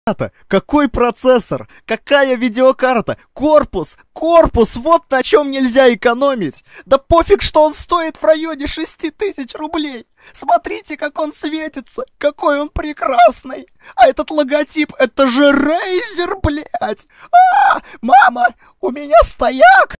Какой процессор? Какая видеокарта? Корпус! Вот на чем нельзя экономить! Да пофиг, что он стоит в районе 6000 рублей! Смотрите, как он светится! Какой он прекрасный! А этот логотип, это же Razer, блядь! Мама, у меня стояк!